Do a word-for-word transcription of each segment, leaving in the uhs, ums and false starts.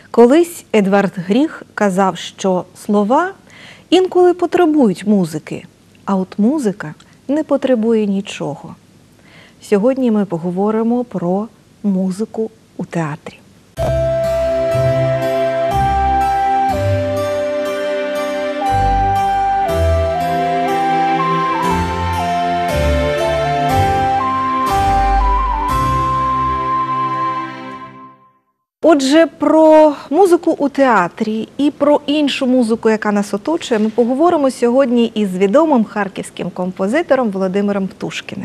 Колись Едвард Гріх казав, що слова інколи потребують музики, а от музика не потребує нічого. Сьогодні ми поговоримо про музику у театрі. Отже, про музику у театрі і про іншу музику, яка нас оточує, ми поговоримо сьогодні із відомим харківським композитором Володимиром Птушкіним.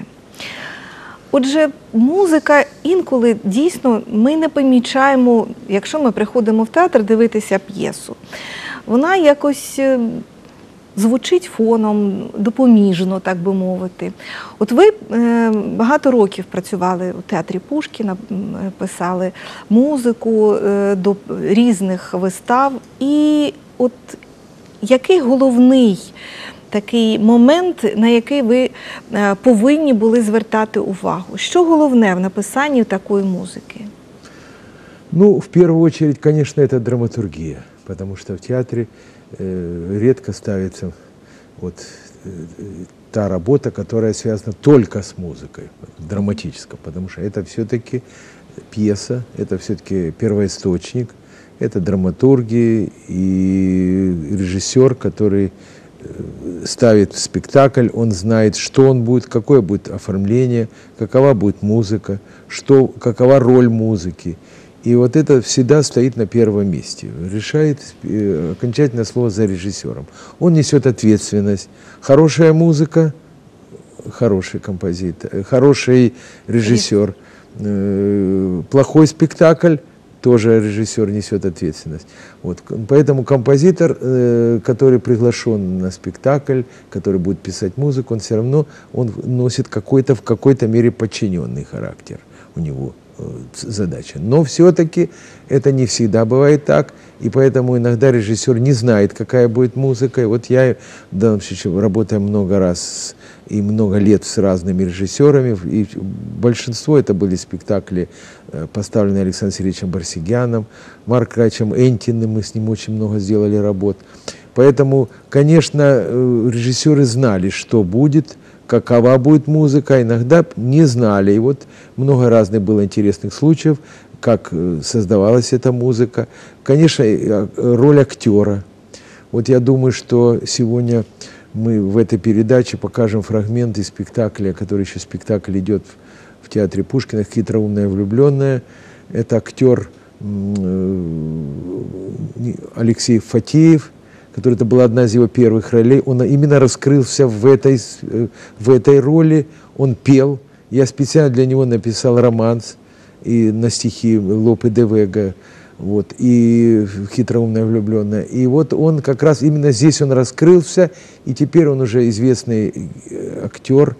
Отже, музика інколи дійсно ми не помічаємо, якщо ми приходимо в театр дивитися п'єсу. Вона якось звучить фоном, допоміжно, так би мовити. От ви е, багато років працювали у театрі Пушкіна, писали музику е, до різних вистав. І от який головний такий момент, на який ви е, повинні були звертати увагу? Що головне в написанні такої музики? Ну, в первую очередь, конечно, это драматургия, потому что в театре э, редко ставится вот э, та работа, которая связана только с музыкой, драматической, потому что это все-таки пьеса, это все-таки первоисточник, это драматурги и режиссер, который ставит спектакль, он знает, что он будет, какое будет оформление, какова будет музыка, что, какова роль музыки. И вот это всегда стоит на первом месте. Решает э, окончательное слово за режиссером. Он несет ответственность. Хорошая музыка, хороший композитор, хороший режиссер. Э, плохой спектакль, тоже режиссер несет ответственность. Вот. Поэтому композитор, э, который приглашен на спектакль, который будет писать музыку, он все равно он носит какой-то в какой-то мере подчиненный характер у него. Задача. Но все-таки это не всегда бывает так, и поэтому иногда режиссер не знает, какая будет музыка. И вот я в данном случае работаю много раз и много лет с разными режиссерами, и большинство это были спектакли, поставленные Александром Сергеевичем Барсигяном, Марком Ильичем Энтиным, мы с ним очень много сделали работ. Поэтому, конечно, режиссеры знали, что будет, какова будет музыка, иногда не знали. И вот много разных было интересных случаев, как создавалась эта музыка. Конечно, роль актера. Вот я думаю, что сегодня мы в этой передаче покажем фрагменты спектакля, который еще спектакль идет в театре Пушкина «Хитроумная влюбленная». Это актер Алексей Фатеев, который это была одна из его первых ролей. Он именно раскрылся в этой, в этой роли, он пел. Я специально для него написал романс и на стихи Лопе де Вега, вот, и «Хитроумная влюбленная». И вот он как раз именно здесь он раскрылся, и теперь он уже известный актер.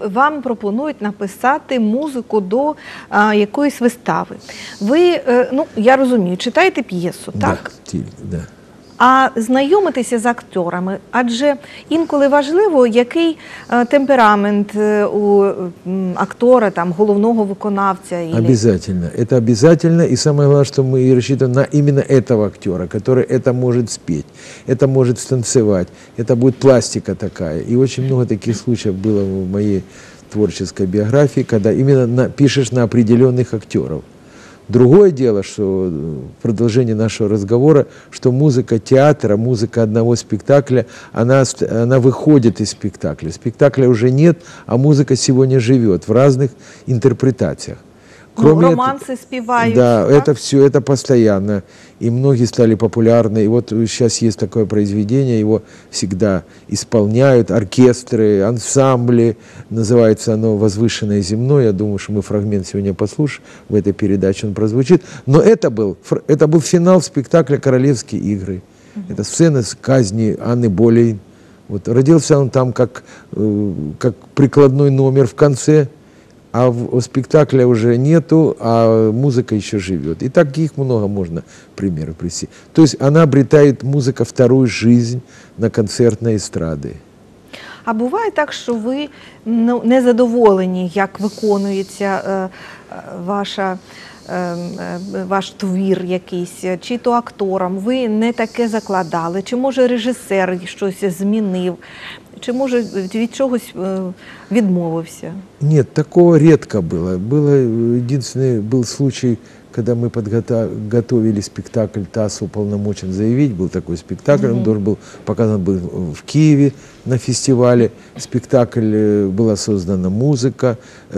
вам пропонують написати музику до а, якоїсь вистави. Ви, е, ну, я розумію, читаєте п'єсу, так? Да, теле- да. А знайомитися з акторами, адже інколи важливо, який е, темперамент е, у м, актора, там, головного виконавця. Ілі... Обязательно. Это обязательно. И самое главное, что мы рассчитываем на именно этого актера, который это может спеть, это может станцевать, это будет пластика такая. И очень много таких случаев было в моей творческой биографии, когда именно на, пишешь на определенных актеров. Другое дело, что в продолжении нашего разговора, что музыка театра, музыка одного спектакля, она, она выходит из спектакля. Спектакля уже нет, а музыка сегодня живет в разных интерпретациях. Ну, романсы спевают. Да, так? это все, это постоянно. И многие стали популярны. И вот сейчас есть такое произведение, его всегда исполняют оркестры, ансамбли. Называется оно «Возвышенное земное». Я думаю, что мы фрагмент сегодня послушаем в этой передаче, он прозвучит. Но это был, это был финал спектакля «Королевские игры». Угу. Это сцена с казни Анны Болейн. Вот, родился он там как, как прикладной номер в конце. А в спектакля уже нету, а музыка еще живет. И таких много можно примеров привести. То есть она обретает, музыка, вторую жизнь на концертной эстраді. А буває так, що ви ну, не задоволені, як виконується е, ваша, е, е, ваш твір якийсь, чи то актором, ви не таке закладали, чи може режисер щось змінив, чи може від чогось відмовився? Нет, такого редко было. Было единственный был случай, когда мы подготовили спектакль «ТАСС уполномочен заявить». Был такой спектакль, mm-hmm. он должен был показан был в Киеве на фестивале. Спектакль, была создана музыка,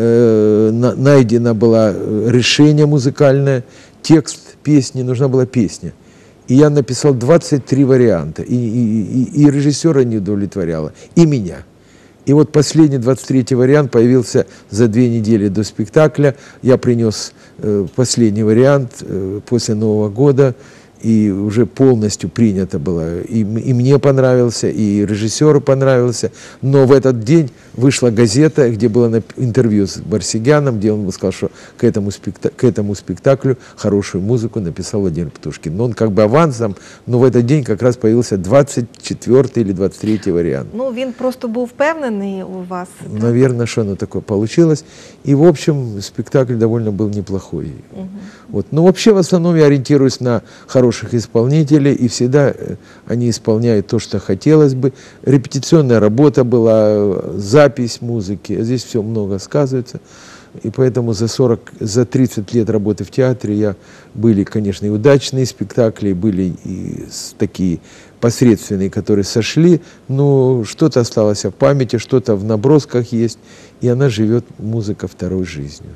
э, на, найдено было решение музыкальное, текст песни, нужна была песня. И я написал двадцать три варианта, и, и, и, и режиссера не удовлетворяло, и меня. И вот последний, двадцать третий вариант появился за две недели до спектакля. Я принес э, последний вариант э, после Нового года, и уже полностью принято было. И, и мне понравился, и режиссеру понравился. Но в этот день вышла газета, где было интервью с Барсегяном, где он сказал, что к этому, спектаклю, к этому спектаклю хорошую музыку написал Владимир Птушкин. Но он как бы авансом, но в этот день как раз появился двадцать четвёртый или двадцать третий вариант. Ну, він просто був впевнений у вас. Наверное, что оно такое получилось. И, в общем, спектакль довольно был неплохой. Угу. Вот. Но вообще, в основном, я ориентируюсь на хороших исполнителей, и всегда они исполняют то, что хотелось бы. Репетиционная работа была, запись музыки, здесь все много сказывается. И поэтому за сорок, за тридцать лет работы в театре я были, конечно, и удачные спектакли, были и такие посредственные, которые сошли, но что-то осталось в памяти, что-то в набросках есть, и она живет, музыка, второй жизнью.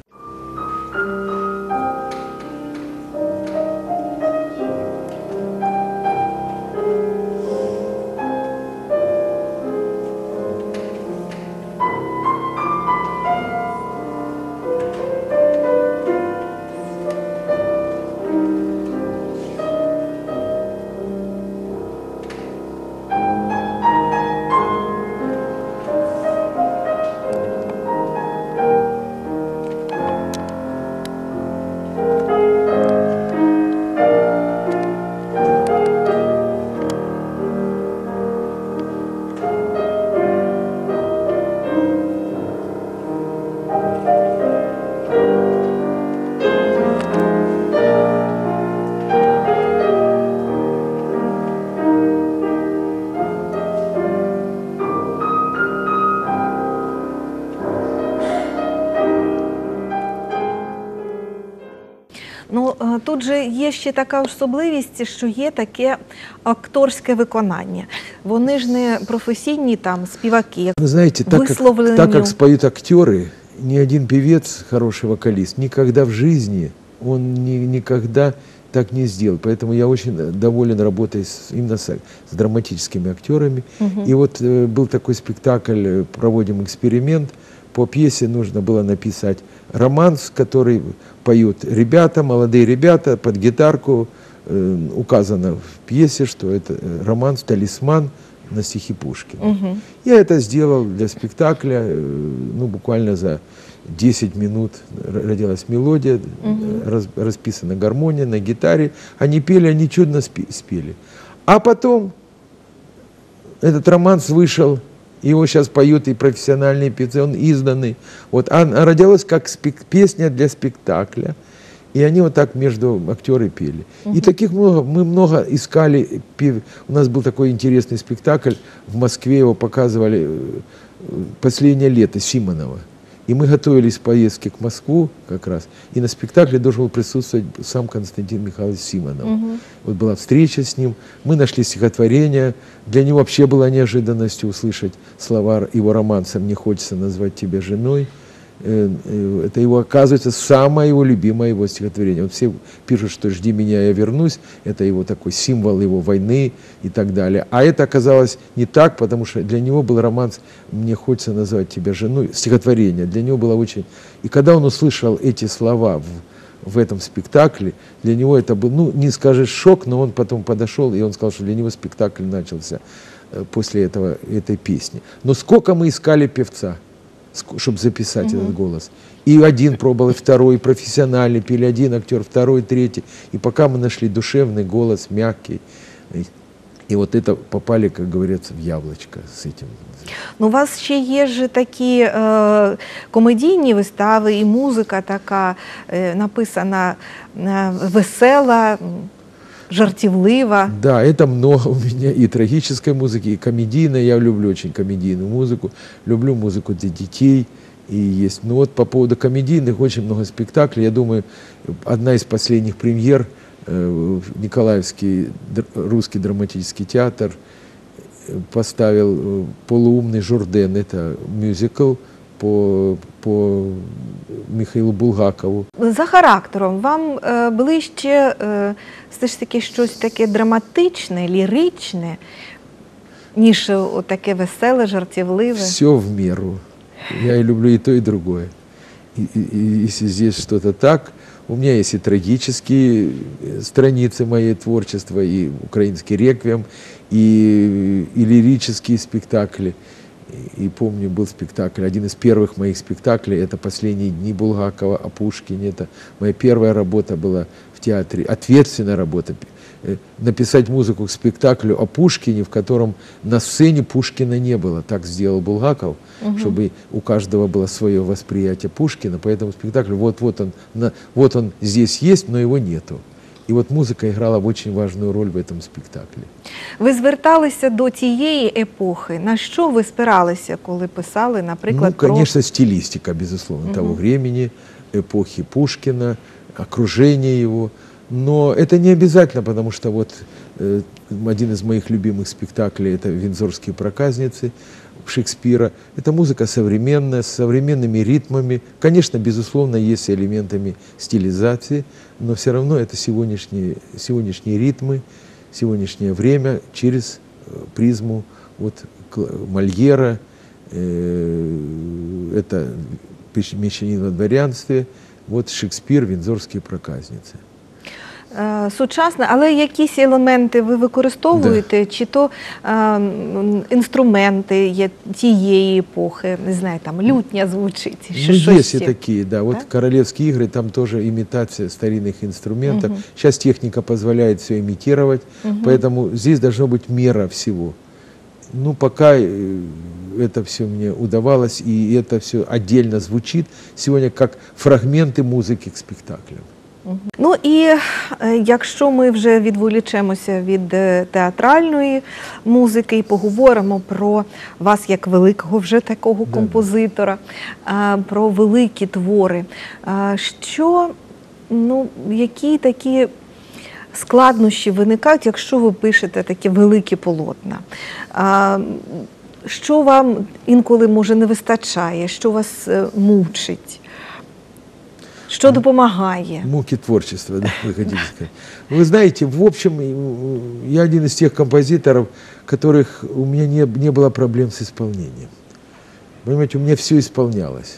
Ну, тут же є ще така особливість, що є таке акторське виконання. Вони ж не професійні там співаки, Вы знаете, так как, так как споют актеры, ни один певец, хороший вокалист, никогда в жизни, он ни, никогда так не сделал. Поэтому я очень доволен работой с, именно с, с драматическими актерами. Угу. И вот э, был такой спектакль, проводим эксперимент. По пьесе нужно было написать романс, который поют ребята, молодые ребята, под гитарку. Э, указано в пьесе, что это романс «Талисман» на стихи Пушкина. Угу. Я это сделал для спектакля, ну, буквально за десять минут родилась мелодия, угу. раз, расписана гармония на гитаре. Они пели, они чудно спели. А потом этот романс вышел, его сейчас поют и профессиональные певцы, он изданный. Вот, а родилась как спек- песня для спектакля. И они вот так между актеры пели. Uh-huh. И таких много, мы много искали. У нас был такой интересный спектакль, в Москве его показывали «Последнее лето» Симонова. И мы готовились к поездке к Москву как раз, и на спектакле должен был присутствовать сам Константин Михайлович Симонов. Uh-huh. Вот была встреча с ним, мы нашли стихотворение. Для него вообще была неожиданностью услышать слова его романса «Мне хочется назвать тебя женой». Это его, оказывается, самое его любимое его стихотворение. Вот все пишут, что «Жди меня, я вернусь». Это его такой символ его войны и так далее. А это оказалось не так, потому что для него был романс «Мне хочется назвать тебя женой». Стихотворение для него было очень... И когда он услышал эти слова в, в этом спектакле, для него это был, ну, не скажешь шок, но он потом подошел, и он сказал, что для него спектакль начался после этого, этой песни. Но сколько мы искали певца, чтобы записать uh-huh. этот голос. И один пробовал, и второй, и профессиональный, пели один актер, второй, третий. И пока мы нашли душевный голос, мягкий. И, и вот это попали, как говорится, в яблочко з этим. Ну, у вас ще є ж такі е, комедійні вистави, і музика така е, написана е, весела, жартівлива. Да, это много у меня и трагической музыки, и комедийной. Я люблю очень комедийную музыку. Люблю музыку для детей. И есть. Ну вот по поводу комедийных очень много спектаклей. Я думаю, одна из последних премьер э, Николаевский русский драматический театр поставил «Полуумный Журден». Это мюзикл по, по Михаилу Булгакову. За характером вам е, ближче е, все ж таки щось таке драматичне, ліричне, ніж таке веселе, жартівливе? Все в меру. Я и люблю и то, и другое. И, и, и если здесь что-то так, у меня есть и трагические страницы моей творчества, и украинский реквием, и, и лирические спектакли. И помню, был спектакль, один из первых моих спектаклей, это «Последние дни» Булгакова о Пушкине. Это моя первая работа была в театре, ответственная работа. Написать музыку к спектаклю о Пушкине, в котором на сцене Пушкина не было. Так сделал Булгаков, угу. чтобы у каждого было свое восприятие Пушкина. Поэтому спектакль, вот-вот он, вот он здесь есть, но его нету. И вот музыка играла очень важную роль в этом спектакле. Ви зверталися до тієї епохи. На що ви спиралися, коли писали, наприклад, ну, конечно, про... стилистика, безусловно, угу. того времени, эпохи Пушкина, окружение его. Но это не обязательно, потому что вот э, один из моих любимых спектаклей – это «Виндзорские проказницы» Шекспира. Это музыка современная, с современными ритмами. Конечно, безусловно, есть элементами стилизации, но все равно это сегодняшние, сегодняшние ритмы, сегодняшнее время через призму вот, Мольера, э, это «Мещанин во дворянстве», вот Шекспир, «Виндзорские проказницы». Сучасне, але якісь елементи ви використовуєте, да. Чи то е, інструменти є тієї епохи, не знаю, там лютня звучить, чи ну, щось есть ще? И такие, да. Вот да? королевские игры, там тоже имитация старинных инструментов. Угу. Сейчас техника позволяет все имитировать, угу. Поэтому здесь должна быть мера всего. Ну, пока это все мне удавалось, и это все отдельно звучит сегодня как фрагменты музыки к спектаклям. Ну і якщо ми вже відволічемося від театральної музики і поговоримо про вас як великого вже такого композитора, про великі твори, що, ну, які такі складнощі виникають, якщо ви пишете такі великі полотна? Що вам інколи, може, не вистачає, що вас мучить? Что допомагає? Муки творчества, да, вы хотите сказать. Вы знаете, в общем, я один из тех композиторов, которых у меня не, не было проблем с исполнением. Понимаете, у меня все исполнялось.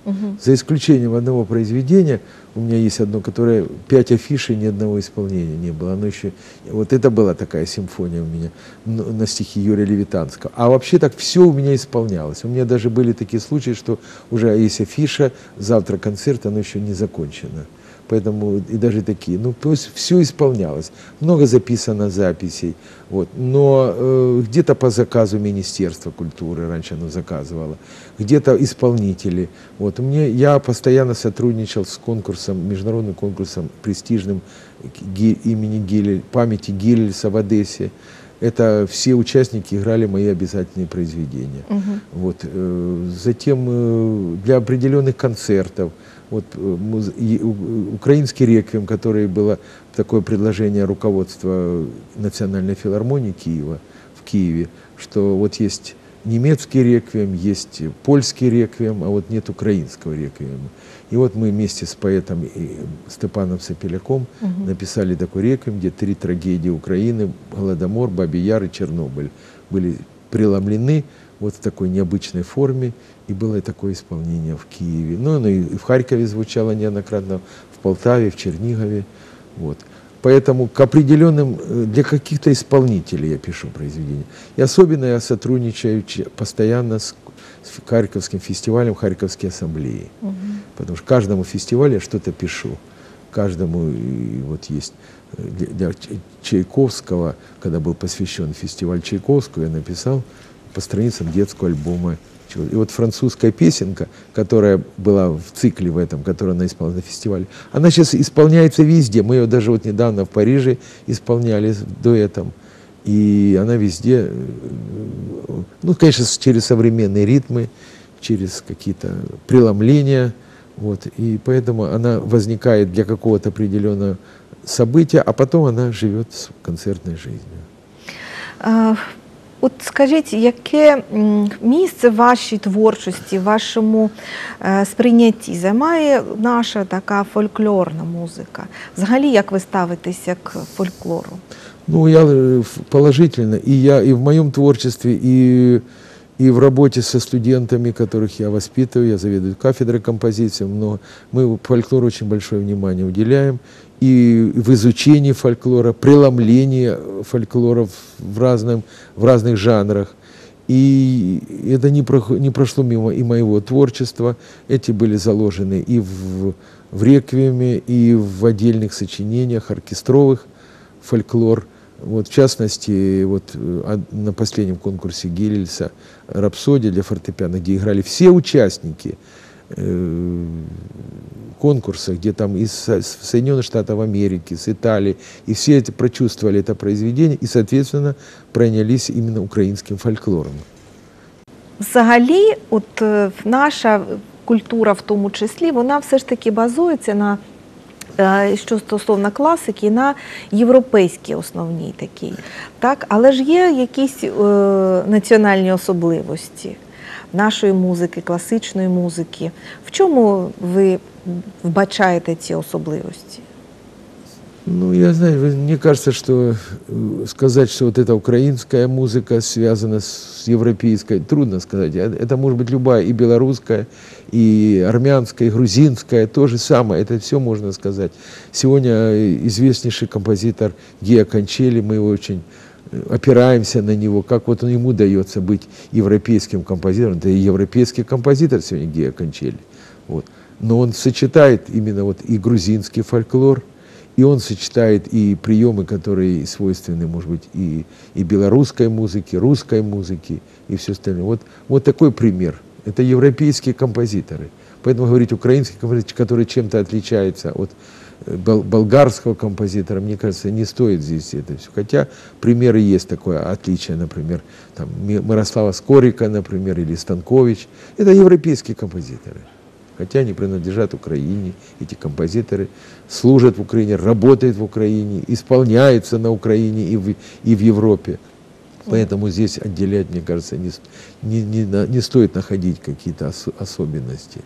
Мгм. За исключением одного произведения, у меня есть одно, которое пять афишей, ни одного исполнения не было. Оно еще, вот это была такая симфония у меня на на стихи Юрия Левитанского. А вообще так все у меня исполнялось. У меня даже были такие случаи, что уже есть афиша, завтра концерт, оно еще не закончено. Поэтому и даже такие, ну, то есть все исполнялось. Много записано записей, вот. Но э, где-то по заказу Министерства культуры, раньше оно заказывало, где-то исполнители. Вот. У меня, я постоянно сотрудничал с конкурсом, международным конкурсом престижным Ги- имени Гилель, памяти Гилельса в Одессе. Это все участники играли мои обязательные произведения. Мгм. Вот. э, Затем э, для определенных концертов. Вот, э, муз- и, у- украинский реквием, который было такое предложение руководства Национальной филармонии Киева в Киеве, что вот есть немецкий реквием, есть польский реквием, а вот нет украинского реквиема. И вот мы вместе с поэтом и Степаном Сапеляком Мгм. написали такой реквием, где три трагедии Украины: Голодомор, Бабий Яр и Чернобыль были преломлены вот в такой необычной форме, и было такое исполнение в Киеве. Ну, оно и в Харькове звучало неоднократно, в Полтаве, в Чернигове. Вот. Поэтому к определенным, э, для каких-то исполнителей я пишу произведения. И особенно я сотрудничаю че- постоянно с, с Харьковским фестивалем, Харьковской ассамблеей. Мгм. Потому что каждому фестивалю я что-то пишу. Каждому, и вот есть э, для, для Ч- Чайковского, когда был посвящен фестиваль Чайковского, я написал по страницам детского альбома. И вот французская песенка, которая была в цикле в этом, которую она исполнила на фестивале, она сейчас исполняется везде. Мы ее даже вот недавно в Париже исполняли с дуэтом. И она везде, э, ну, конечно, с- через современные ритмы, через какие-то преломления. Вот. И поэтому она возникает для какого-то определенного события, а потом она живет с концертной жизнью. Е, От скажіть, яке м, місце в вашій творчості, в вашому е, сприйнятті займає наша така фольклорна музика? Взагалі, як ви ставитеся к фольклору? Ну, я э, в- положительно, и я и в моем творчестве, и, и в работе со студентами, которых я воспитываю, я заведую кафедрой композиции, много, мы фольклору очень большое внимание уделяем, и в изучении фольклора, преломлении фольклора в, разном, в разных жанрах. И это не, прохо- не прошло мимо и моего творчества, эти были заложены и в, в реквиеме, и в отдельных сочинениях оркестровых, фольклор. Вот, в частности, вот, э, а- на последнем конкурсе Гелельса «Рапсодия» для фортепиано, где играли все участники э, конкурса, где там из Со- с Соединенных Штатов Америки, с Италии, и все эти прочувствовали это произведение и, соответственно, пронялись именно украинским фольклором. Взагалі, от е, наша культура, в тому числі, вона все ж таки базується на, е, що стосовно класики, на європейській основній такій. Так? Але ж є якісь е, національні особливості нашої музики, класичної музики. В чому ви вбачаєте ці особливості? Ну, я знаю, вы- мне кажется, что э, сказать, что вот эта украинская музыка связана с европейской, трудно сказать. Э, Это может быть любая, и белорусская, и армянская, и грузинская, то же самое. Это все можно сказать. Сегодня э, известнейший композитор Гео Кончели, мы его очень э, опираемся на него, как вот он, ему дается быть европейским композитором. Это и европейский композитор сегодня Гео Кончели. Вот. Но он сочетает именно вот и грузинский фольклор, и он сочетает и приемы, которые свойственны, может быть, и, и белорусской музыке, русской музыке, и все остальное. Вот, вот такой пример. Это европейские композиторы. Поэтому говорить украинский композитор, который чем-то отличается от э, бол- болгарского композитора, мне кажется, не стоит здесь это все. Хотя примеры есть такое отличие, например, там, Ми- Мирослава Скорика, например, или Станкович. Это европейские композиторы. Хотя они принадлежат Украине, эти композиторы служат в Украине, работают в Украине, исполняются на Украине и в, и в Европе. Поэтому здесь отделять, мне кажется, не, с- не, не, на- не стоит находить какие-то ос- особенности.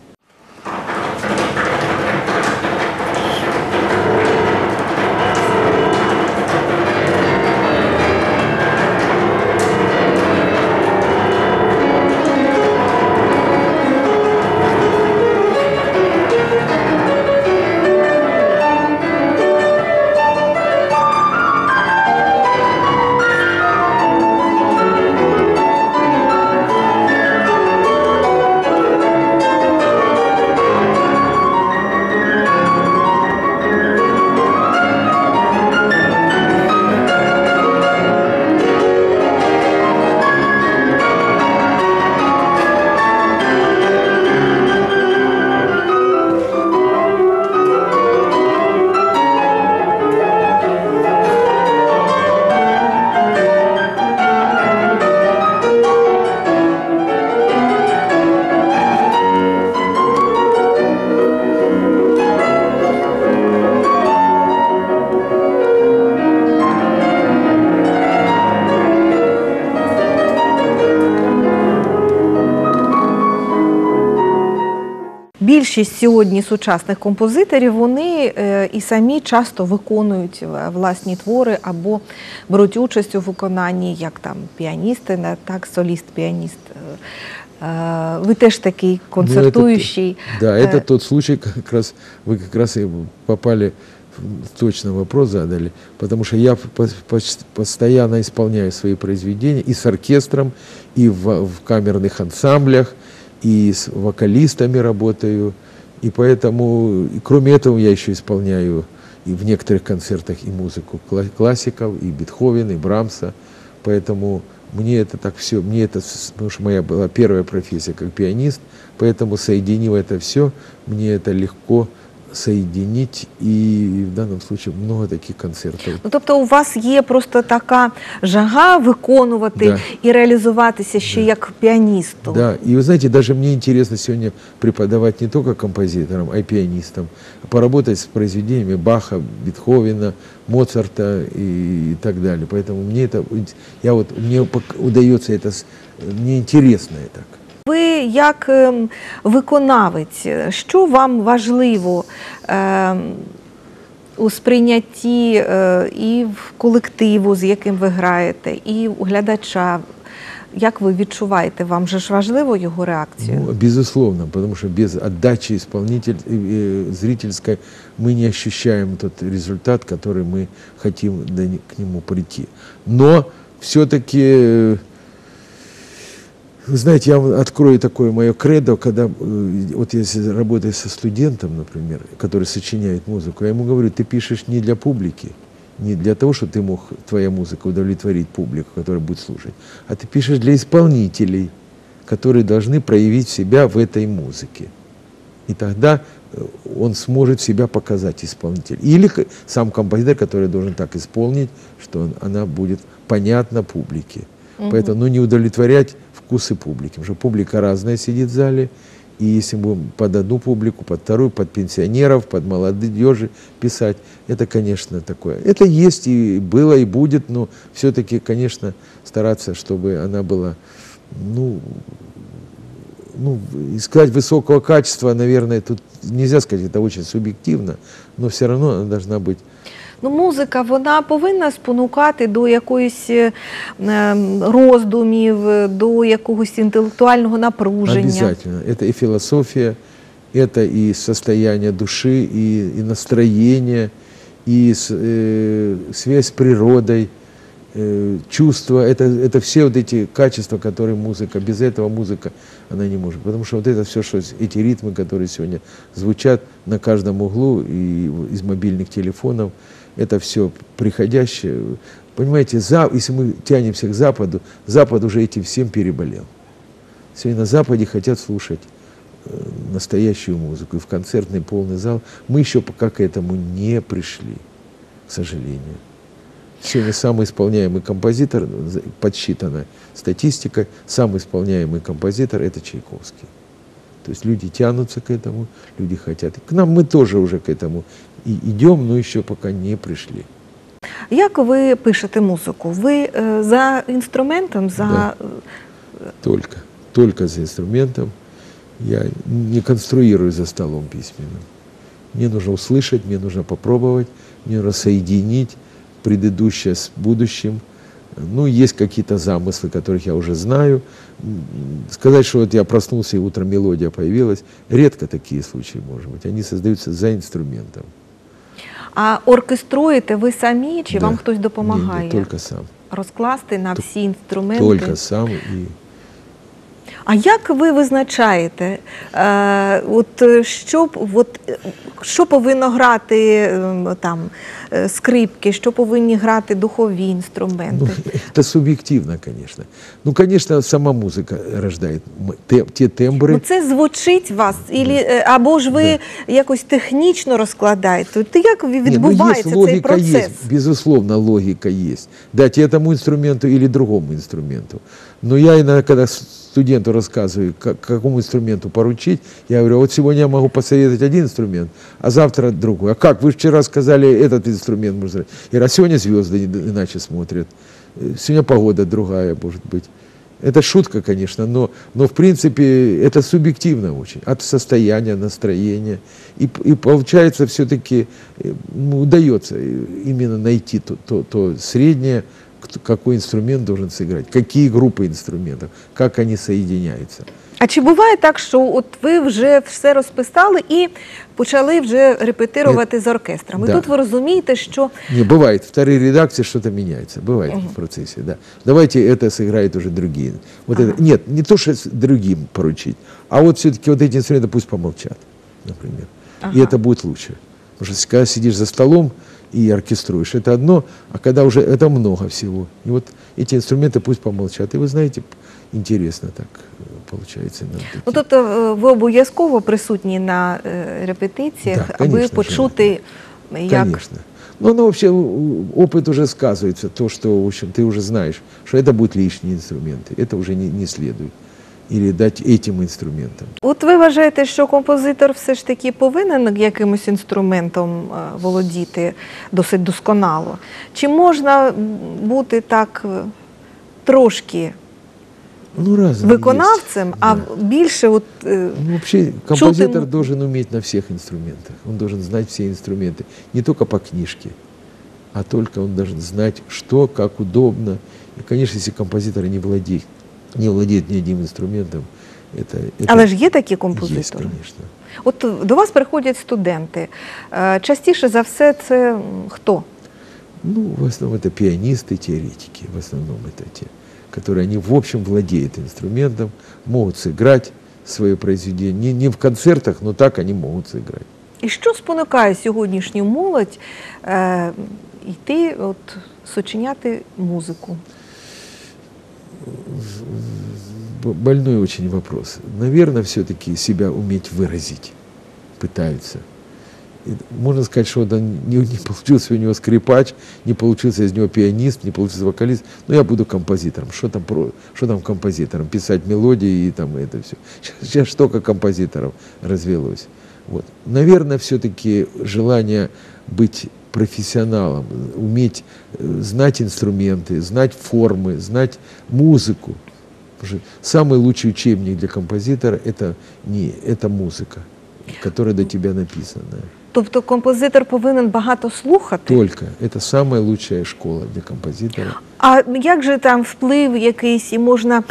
більшість сьогодні сучасних композиторів, вони е, і самі часто виконують власні твори або беруть участь у виконанні, як там піаністи, так, соліст-піаніст. Е, ви теж такий концертуючий. Ну, это, да, это тот случай, как раз вы как раз и попали, точно вопрос задали, потому что я по, по, постоянно исполняю свои произведения и с оркестром, и в, в камерных ансамблях, и с вокалистами работаю, и поэтому, и кроме этого, я еще исполняю и в некоторых концертах и музыку классиков, и Бетховена, и Брамса, поэтому мне это так все, мне это, потому что моя была первая профессия как пианист, поэтому, соединив это все, мне это легко соединить, і в даному случае много таких концертів. Ну, тобто у вас є просто така жага виконувати, да, і реалізуватися ще, да, як піаністу. Да, и вы знаете, даже мне интересно сегодня преподавать не только композиторам, а и пианистам, поработать с произведениями Баха, Бетховена, Моцарта и, и так далее. Поэтому мне это, я вот, мне удается это, мне интересно это. Ви як виконавець, що вам важливо е, у сприйнятті е, і в колективу, з яким ви граєте, і у глядача? Як ви відчуваєте? Вам же ж важливо його реакцію? Ну, безусловно, потому что без отдачи исполнитель, э, зрительской мы не ощущаем тот результат, который мы хотим к нему прийти. Но все-таки... Вы знаете, я вам открою такое мое кредо, когда, вот если работаю со студентом, например, который сочиняет музыку, я ему говорю, ты пишешь не для публики, не для того, чтобы ты мог, твоя музыка, удовлетворить публику, которая будет слушать, а ты пишешь для исполнителей, которые должны проявить себя в этой музыке. И тогда он сможет себя показать, исполнитель. Или сам композитор, который должен так исполнить, что он, она будет понятна публике. Угу. Поэтому, ну, не удовлетворять вкусы публики, потому что публика разная сидит в зале, и если мы будем под одну публику, под вторую, под пенсионеров, под молодежи писать, это, конечно, такое. Это есть и было, и будет, но все-таки, конечно, стараться, чтобы она была, ну, ну, искать высокого качества, наверное, тут нельзя сказать, это очень субъективно, но все равно она должна быть. Ну, музика, вона повинна спонукати до якоїсь е, роздумів, до якогось інтелектуального напруження. Обязательно. Это и философия, это и состояние души, и, и настроение, и э, связь с природой, э, чувства. Это, это все вот эти качества, которые музыка, без этого музыка, она не может. Потому что вот это все, что эти ритмы, которые сегодня звучат на каждом углу и из мобильных телефонов, это все приходящее. Понимаете, за, если мы тянемся к Западу, Запад уже этим всем переболел. Сегодня на Западе хотят слушать э, настоящую музыку. И в концертный полный зал мы еще пока к этому не пришли, к сожалению. Сегодня самый исполняемый композитор, подсчитана статистикой, самый исполняемый композитор – это Чайковский. То есть люди тянутся к этому, люди хотят. К нам мы тоже уже к этому и идем, но еще пока не пришли. Як ви пишете музику? Ви е, за інструментом, за... Да. Только, только за инструментом. Я не конструирую за столом письменным. Мне нужно услышать, мне нужно попробовать, мне нужно соединить предыдущее с будущим. Ну, есть какие-то замыслы, которых я уже знаю. Сказать, что вот я проснулся и утром мелодия появилась, редко такие случаи, может быть. Они создаются за инструментом. А оркеструєте ви самі, чи да. вам хтось допомагає? Ні, ні, тільки сам. Розкласти на всі інструменти? Тільки сам. І... А як ви визначаєте, е, от, що, от, що повинно грати там, скрипки, що повинні грати духові інструменти? Ну, це суб'єктивно, звісно. Ну, звісно, сама музика рождає те, ті тембри. Ну, це звучить вас, ілі, або ж ви да. якось технічно розкладаєте? То як відбувається Ні, ну, цей процес? Есть, безусловно, логика есть. Дать этому инструменту или другому инструменту. Но я иногда, когда студенту рассказываю, как, какому инструменту поручить, я говорю, вот сегодня я могу посоветовать один инструмент, а завтра другой. А как? Вы вчера сказали, этот инструмент можно сделать. И раз сегодня звезды иначе смотрят, сегодня погода другая, может быть. Это шутка, конечно, но, но в принципе это субъективно очень, от состояния, настроения. И, и получается все-таки ну, удается именно найти то, то, то среднее, какой инструмент должен сыграть, какие группы инструментов, как они соединяются. А чи буває так, що от ви вже все розписали і почали вже репетирувати з оркестром? І Да. тут ви розумієте, що Не, бывает, в второй редакции что-то меняется, бывает в процессе, да. Давайте это сыграют уже другие. Вот это, нет, не то, что с другим поручить, а вот все-таки вот эти инструменты пусть помолчат, например. И это будет лучше. Потому что когда сидишь за столом и оркеструешь, это одно, а когда уже это много всего. И вот эти инструменты пусть помолчат. И вы знаете, интересно так получается. ну, тобто е, ви обов'язково присутні на е, репетиціях, Да, аби конечно, почути, як... Конечно. Но оно вообще, опыт уже сказывается, то, что, в общем, ты уже знаешь, что это будут лишние инструменты, это уже не, не следует. Или дать этим инструментам. От ви вважаєте, що композитор все ж таки повинен якимось інструментом е, володіти досить досконало? Чи можна бути так е, трошки Ну, разные виконавцем, есть. а Да. більше от, е, Ну, вообще композитор Чутым- должен уметь на всех инструментах. Он должен знать все инструменты. Не только по книжке, а только он должен знать, что, как удобно. И, конечно, если композитор не владеет, не владеет ни одним инструментом, это, это але ж є такі есть, композитори. конечно. От до вас приходять студенти. Е, Частіше за все це м, хто? Ну, в основном это пианисты, теоретики. В основном это те, которые, они в общем владеют инструментом, могут сыграть свое произведение. Не, не в концертах, но так они могут сыграть. І що спонукає сьогоднішню молодь е, йти, от, сочиняти музику? Б- Больной очень вопрос. Наверное, все-таки себя уметь выразить пытаются. И можно сказать, что он не, не получился у него скрипач, не получился из него пианист, не получился вокалист. Но я буду композитором. Что там, про, что там композитором? Писать мелодии и там это все. Сейчас, сейчас что как композиторов развелось. Вот. Наверное, все-таки желание быть профессионалом, уметь э, знать инструменты, знать формы, знать музыку. Потому что самый лучший учебник для композитора это, не, это музыка, которая до тебя написана. Тобто композитор повинен багато слухати? Только. Это самая лучшая школа для композитора. А як же там вплив якийсь, і можна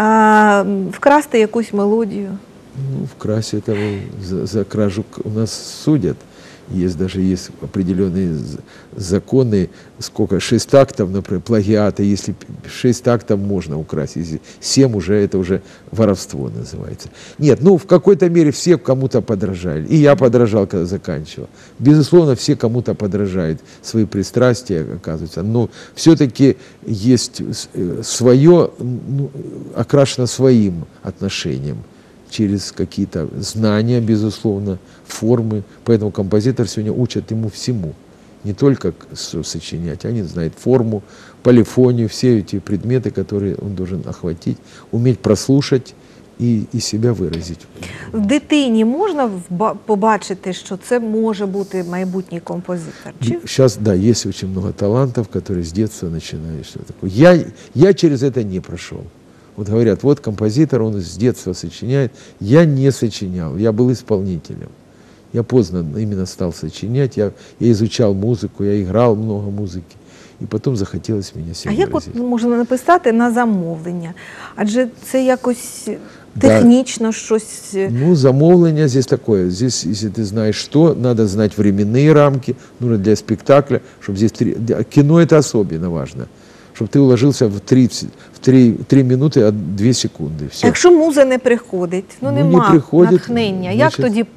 а, вкрасти якусь мелодію? Ну, в красе этого за, за кражу к- у нас судят. Есть даже есть определенные з- законы, сколько, шесть тактов, например, плагиата, если п- шесть тактов можно украсть, если семь уже, это уже воровство называется. Нет, ну, в какой-то мере все кому-то подражали. И я подражал, когда заканчивал. Безусловно, все кому-то подражают, свои пристрастия, оказывается. Но все-таки есть с- э, свое, ну, окрашено своим отношением, через какие-то знания, безусловно, формы. Поэтому композитор сегодня учат ему всему. Не только к- с- сочинять, они знают форму, полифонию, все эти предметы, которые он должен охватить, уметь прослушать и, и себя выразить. В дитині можна вба- побачити, що це може бути майбутній композитор? Чи Сейчас, да, есть очень много талантов, которые с детства начинают что такое. Я, я через это не прошел. Вот говорят, вот композитор, он с детства сочиняет. Я не сочинял, я был исполнителем. Я поздно именно стал сочинять, я, я изучал музыку, я играл много музыки. И потом захотелось меня а себя як от выразить. можна написати на замовлення? Адже це якось Да. технічно щось. Ну, замовление здесь такое. Здесь, если ты знаешь что, надо знать временные рамки, нужно для спектакля, чтобы здесь три, для- кино это особенно важно, чтобы ты уложился в три, в три, три минуты, а две секунды. Все. Якщо муза не приходить, ну, Ну, не нема приходить, натхнення, як значить, тоді?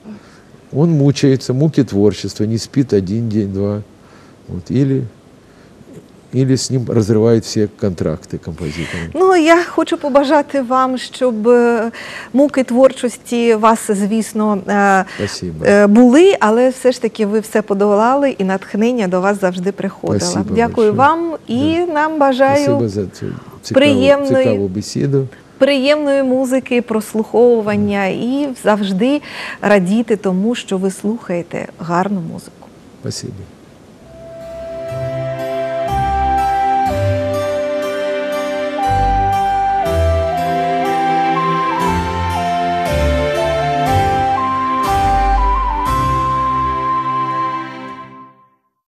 Он мучается, муки творчества, не спит один день, два. Вот. Или, или с ним разрывает все контракты композитора. Ну, я хочу побажати вам, щоб е, муки творчості вас, звісно, е, Спасибо. е, були, але все ж таки ви все подолали і натхнення до вас завжди приходило. Спасибо Дякую большое. вам і нам бажаю Спасибо за цю цікаву, приємної- цікаву бесіду. приємної музики, прослуховування і завжди радіти тому, що ви слухаєте гарну музику. Спасибо.